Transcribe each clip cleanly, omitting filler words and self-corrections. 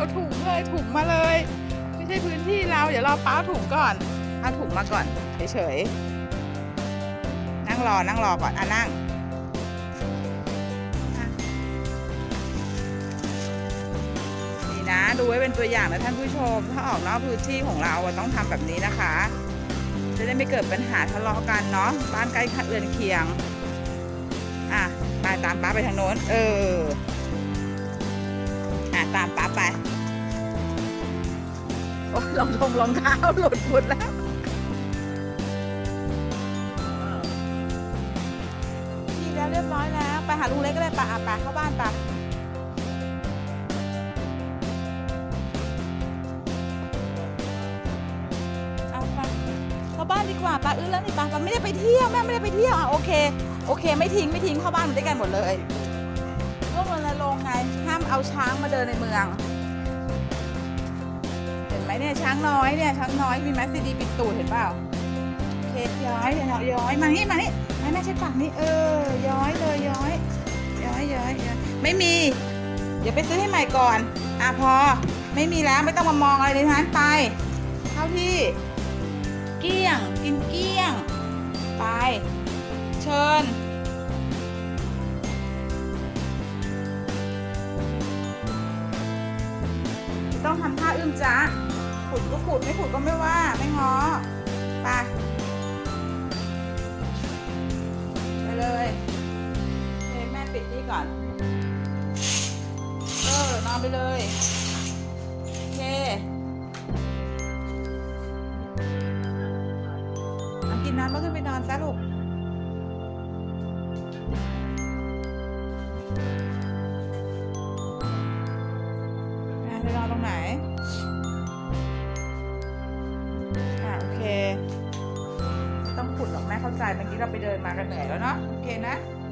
ถุงเลยถุงมาเลยไม่ใช่พื้นที่เราเดี๋ยวรอป้าถุงก่อนเอาถุงมาก่อนเฉยๆนั่งรอก่อนนั่งนี่นะดูไว้เป็นตัวอย่างนะท่านผู้ชมถ้าออกนอกพื้นที่ของเราต้องทำแบบนี้นะคะจะได้ไม่เกิดปัญหาทะเลาะกันเนาะบ้านใกล้เรือนเคียงไปตามป้าไปทางโน้นตามป้าไปโอ้ยรองเท้าหลุดหมดแล้วนี่แล้วเรียบร้อยแล้วไปหาลุงเล็กก็ได้ไปเข้าบ้านไปเอาไปเข้าบ้านดีกว่าป้าแล้วนี่ป้าไม่ได้ไปเที่ยวแม่ไม่ได้ไปเที่ยวโอเคไม่ทิ้งเข้าบ้านด้วยกันหมดเลยร่วมรณรงค์ไงห้ามเอาช้างมาเดินในเมืองเห็นไหมเนี่ยช้างน้อยมีแมสซีดีปิดตูดเห็นเปล่าเคสย้อยมานี่แม่ใช้ปากนี่ย้อยเลยย้อยไม่มีเดี๋ยวไปซื้อให้ใหม่ก่อนพอไม่มีแล้วไม่ต้องมามองอะไรในนั้นไปเข้าที่เกี้ยงกินเกี้ยงไปเชิญต้องทำท่าอึ้มจ๊ะขุดก็ขุดไม่ขุดก็ไม่ว่าไม่ง้อไปเลยแม่ปิดนี่ก่อนนอนไปเลยโอเคกินน้ำแล้วขึ้นไปนอนซะลูกไปนอนตรงไหนโอเคต้องขุดหรอกแม่เข้าใจเมื่อกี้เราไปเดินมากันเหนื่อยแล้วเนาะโอเคนะ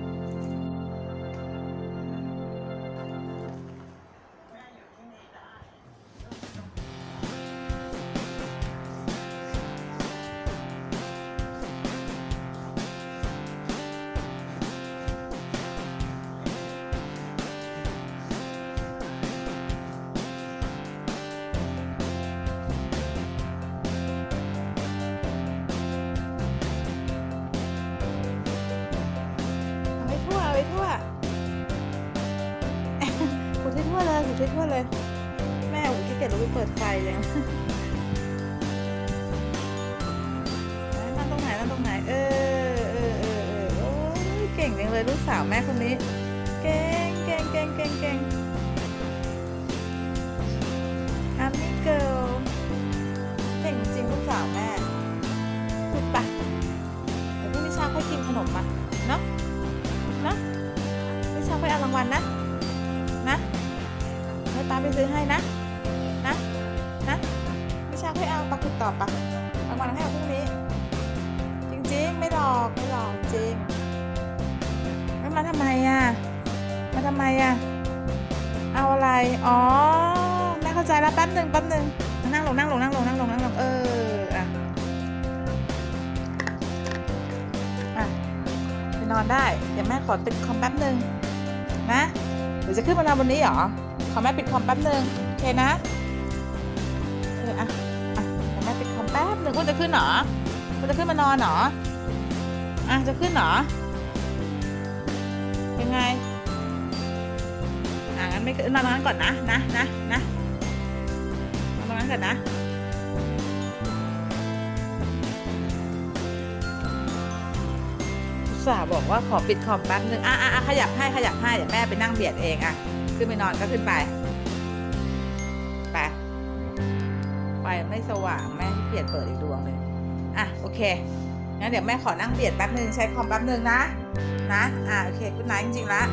ไปทั่วขุดให้ทั่วเลยแม่ขี้เกียจลงไปเปิดไฟเลยนั่งตรงไหนโอ้ยเก่งจังเลยลูกสาวแม่คนนี้เก่งอามิเกิลเก่งจริงลูกสาวแม่ขุดไปเดี๋ยวพรุ่งนี้เช้าค่อยกินขนมมาเนาะไม่ชอบไปเอารางวัลนะให้ป้าไปซื้อให้นะไม่ชอบให้เอาปลาขุดต่อปะรางวัลให้เอาพรุ่งนี้จริงไม่หลอกจริงแล้วมาทำไมเอาอะไรแม่เข้าใจแล้วแป๊บหนึ่งนั่งลงไปนอนได้เดี๋ยวแม่ขอปิดคอมแป๊บหนึ่งนะเดี๋ยวจะขึ้นมานอนบนนี้เหรอขอแม่ปิดคอมแป๊บหนึ่งโอเคนะเดี๋ยวแม่ปิดคอมแป๊บหนึ่งคุณจะขึ้นเหรอคุณจะขึ้นมานอนเหรอจะขึ้นเหรอยังไงงั้นไม่นอนตรงนั้นก่อนนะนอนตรงนั้นก่อนนะสาวบอกว่าขอปิดคอมแป๊บนึงขยับให้เดี๋ยวแม่ไปนั่งเบียดเองขึ้นไปนอนก็ขึ้นไปไฟไม่สว่างแม่ที่เกียจเปิดอีกดวงเลยโอเคงั้นเดี๋ยวแม่ขอนั่งเบียดแป๊บนึงใช้คอมแป๊บนึงนะโอเคกุ๊ดไนท์จริงๆละ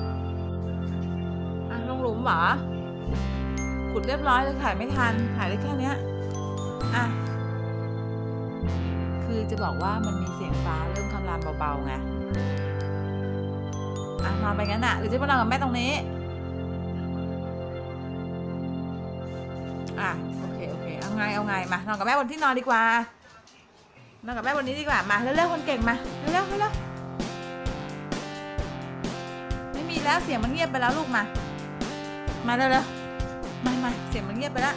ลงหลุมเหรอขุดเรียบร้อยเลยถ่ายไม่ทันถ่ายได้แค่นี้คือจะบอกว่ามันมีเสียงฟ้าเริ่มคำรามเบาๆไงนอนไปงั้นหรือจะมานอนกับแม่ตรงนี้โอเคเอาไงมานอนกับแม่บนที่นอนดีกว่านอนกับแม่บนนี้ดีกว่ามาเร็วๆคนเก่งมาเร็วไม่มีแล้วเสียงมันเงียบไปแล้วลูกมาเร็วมาเสียงมันเงียบไปละ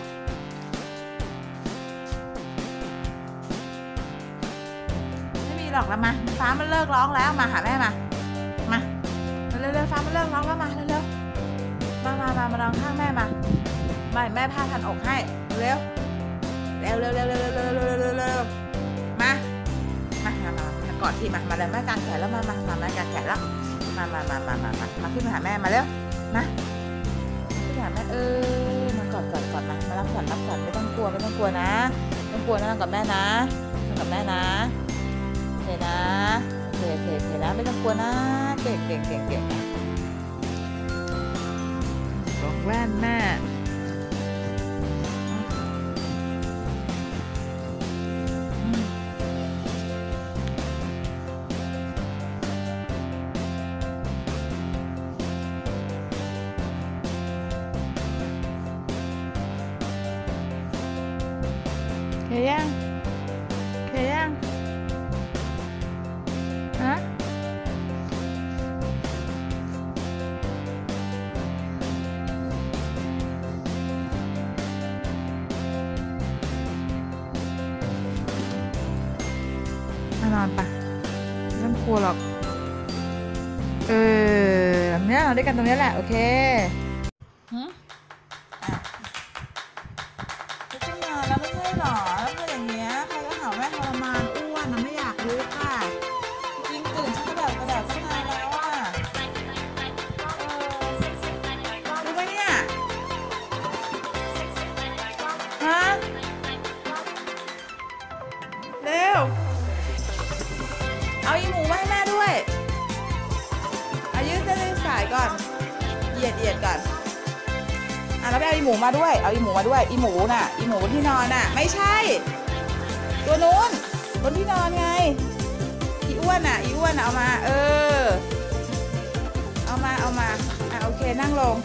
ไม่มีหรอกแล้วมาฟ้ามันเลิกร้องแล้วมาหาแม่มาเร็วๆฟ้ามันเลิกร้องแล้วมาเร็วๆมาลองข้างแม่มาแม่ผ้าพันอกให้เร็วมากอดที่มาเลยแม่กางแขนแล้วมาแม่กางแขนแล้วมาขึ้นมาหาแม่มาเร็วมาขึ้นมาหาแม่มากอดมารับก่อนไม่ต้องกลัวนะต้องกลัวนะนั่งกับแม่นะโอเคนะโอเคนะไม่ต้องกลัวนะเก่งบอกแว่นแม่เคยังฮะมานอนปะไม่ต้องกลัวหรอกแบบนี้เราด้วยกันตรงนี้แหละโอเคขึ้นมาแล้วไม่ใช่หรอแล้วเป็นอย่างเงี้ยใครก็หาแม่ทรมานอ้วนนะไม่อยากลุกค่ะจริงตื่นฉันกระดาษตั้งนานแล้วอ่ะรู้ไหมเนี่ยฮะเร็วเอาอีหมูมาให้แม่ด้วยยืดเส้นสายก่อนเหยียดก่อนแล้วไปเอาอีหมูมาด้วยอีหมูน่ะอีหมูบนที่นอนน่ะไม่ใช่ตัวนู้นบนที่นอนไงอีอ้วนเอามาเอามาโอเคนั่งลง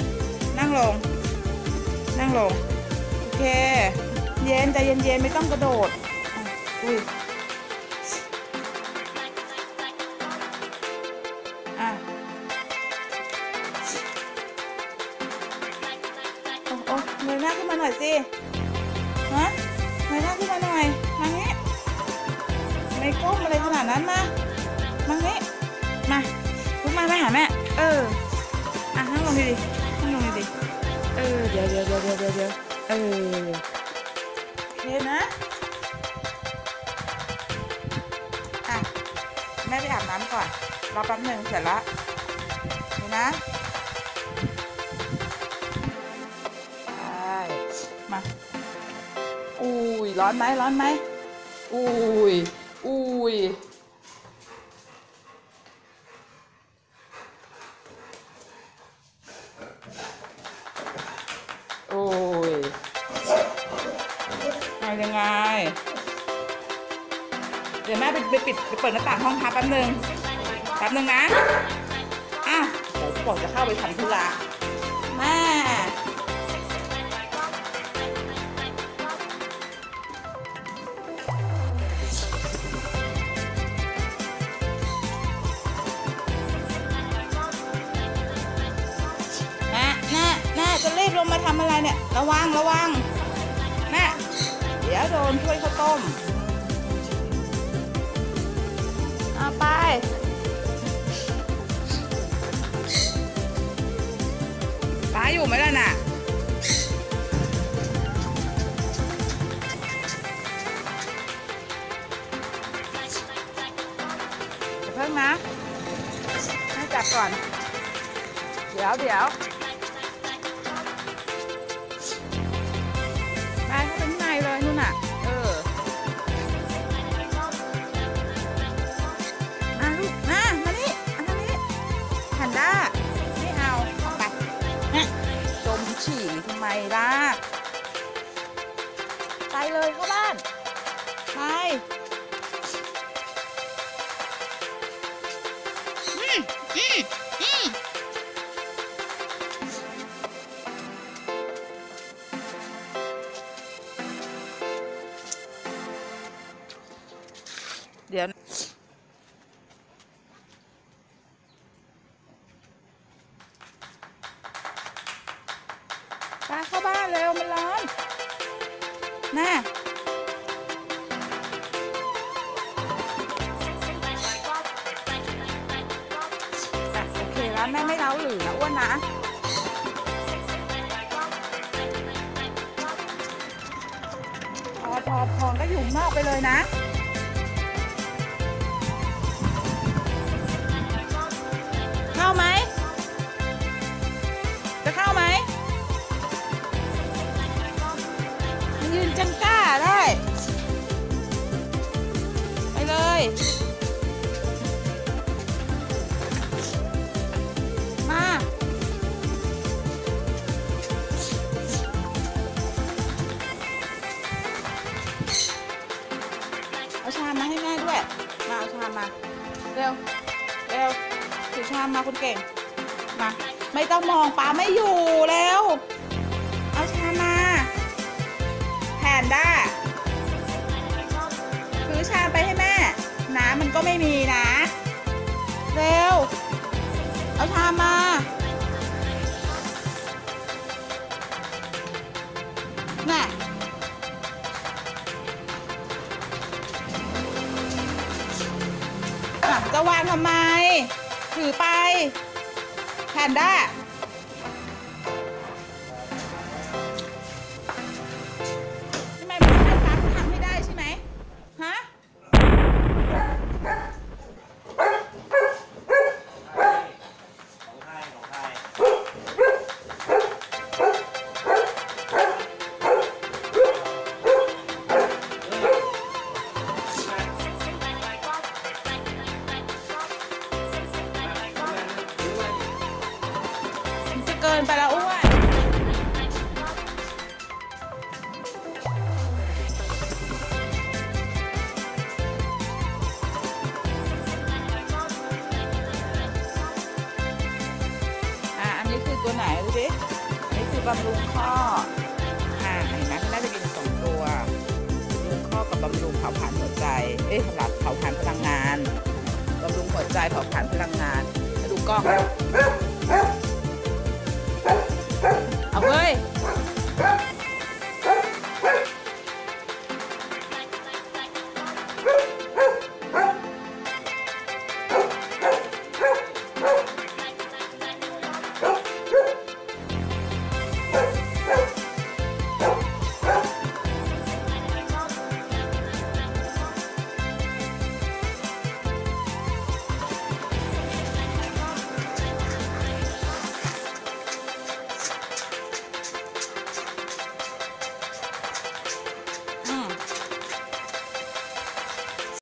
โอเคใจเย็นไม่ต้องกระโดดอุ้ยเงยหน้าขึ้นมาหน่อยสิฮะเงยหน้าขึ้นมาหน่อยมางี้ไม่ก้มอะไรขนาดนั้นมางี้ลุกมาหาแม่นั่งลงดิเดี๋ยวโอเคนะแม่ไปอาบน้ำก่อนรอแป๊บหนึ่งเสร็จแล้วเดี๋ยวนะมาอุ้ยร้อนไหมอุ้ยโอ้ยยังไงเดี๋ยวแม่ไปเปิดหน้าต่างห้องพักแป๊บนึงนะเดี๋ยวบอกจะเข้าไปทำธุระแม่จะรีบลงมาทำอะไรเนี่ยระวังนะเดี๋ยวโดนถ้วยข้าวต้มเอาไปป้าอยู่ไหมล่ะน่ะเพิ่งนะให้จับก่อนเดี๋ยวไปเข้าไปข้างในเลยนู่นน่ะลูกมานี่แพนด้าไม่เอาไปจมฉี่ทำไมล่ะไปเลยเข้าบ้านไปเดี๋ยวไปเข้าบ้านเร็วมันร้อนน่ะโอเคแล้วแม่ไม่เล้าหรือนะอ้วนนะพอก็อยู่นอกไปเลยนะเข้าไหมจะเข้าไหมยืนจังก้าได้ไปเลยมาเอาชามมาให้แม่ด้วยมาเอาชามมาเร็วเร็วถือชามมาคุณเก่งมาไม่ต้องมองป้าไม่อยู่แล้วเอาชามมาแพนด้าถือชามไปให้แม่น้ำมันก็ไม่มีนะเร็วเอาชามมาน่ะจะวางทำไมถือไปแพนด้าทำไมไม่ให้ป้าทำให้ได้ใช่ไหมฮะเกินไปแล้วอ้วนอันนี้คือตัวไหนดูดิอันนี้คือบำรุงข้อเห็นไหมมันน่าจะกิน2ตัวบำรุงข้อกับบำรุงเผาผลาญหัวใจสำหรับเผาผลาญพลังงานบำรุงหัวใจเผาผลาญพลังงานมาดูกล้อง